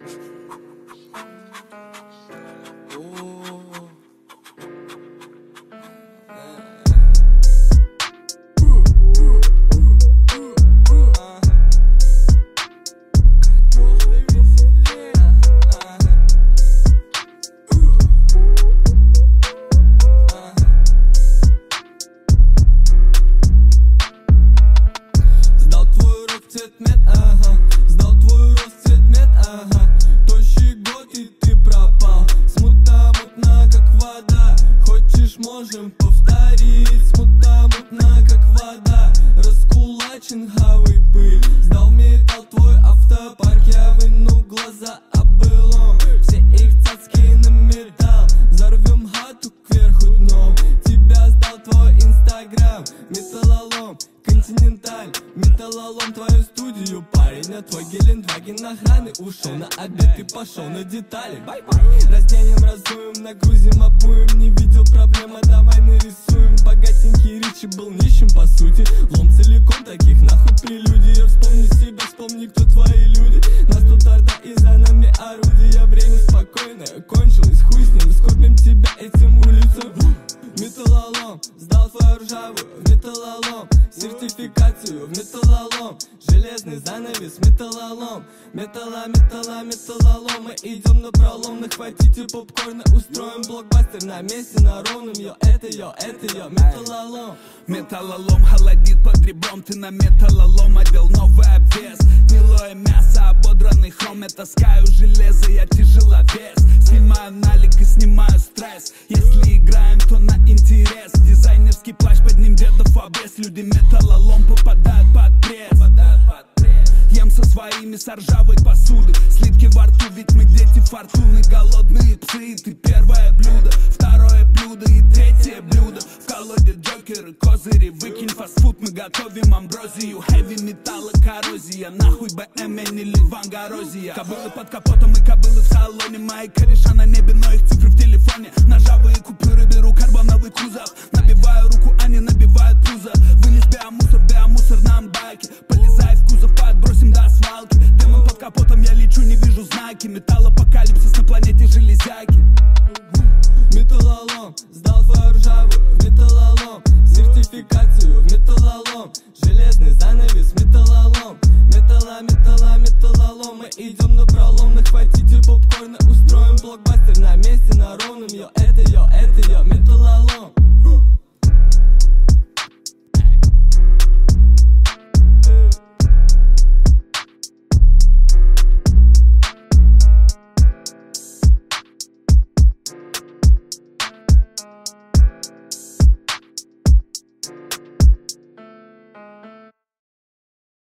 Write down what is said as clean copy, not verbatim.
Сдал твой рост цвет мед, тощий год и ты пропал. Смута мутна, как вода. Хочешь, можем повторить. Смута мутна, как вода. Раскулачен, хавай пыль. Сдал металл твой автопарк. Я выну глаза об былом. Все их цацки на металл. Взорвем хату кверху дном. Тебя сдал твой инстаграм. Металлолом, континенталь. Металлолом твою студию, парень. А твой Гелендваген охраны ушел на обед и пошел на детали. Бай-бай. Разденем, разуем, нагрузим, обуем. Не видел проблемы, давай нарисуем. Богатенький Ричи был нищим по сути. Влом целиком, таких нахуй прелюдия. Вспомни себя, вспомни, кто твои люди. Нас тут орда и за нами орудия. Время спокойное кончилось, хуй с ним. Скопим тебя этим улицам. Металлолом, сдал твою ржавую в металлолом. Сертификацию в металлолом. Железный занавес, металлолом. Металлолом. Мы идем на пролом. Нахватите попкорна, устроим блокбастер на месте, на ровном. Это металлолом. Металлолом холодит под ребром. Ты на металлолом одел новый обвес. Гнилое мясо, ободранный хром. Я таскаю железо, я тяжеловес. Снимаю налик и снимаю стресс. Если играем, то на интерес. Дизайнерский плащ, под ним дедов обрез. Люди металлолом попадают под пресс. Ем со своими с ржавой посуды. Слитки во рту, ведь мы дети фортуны. Голодные псы, ты первое блюдо. Второе блюдо и третье блюдо. В колоде джокеры, козыри. Выкинь фастфуд, мы готовим амброзию. Хэви металла, коррозия. Нахуй БМ или вангарозия. Кобылы под капотом и кобылы в салоне. Мои кореша на небе, но их цифры в телефоне. Ножовые купюры, беру карбоновый кузов. Набиваю руку, они набивают пузо. Вынес биомусор на амбайке. Полезай в кузов, подбросим до свалки. Демон под капотом, я лечу, не вижу знаки. Металлопокалипсис на планете железяки. Металлолом, сдал твою ржавую в металлолом. Сертификацию в металлолом. Железный занавес, металлолом. Металлолом. Мы идем на пролом. Нахватите попкорна, устроим блокбастер на месте, на ровном. Это металлолом.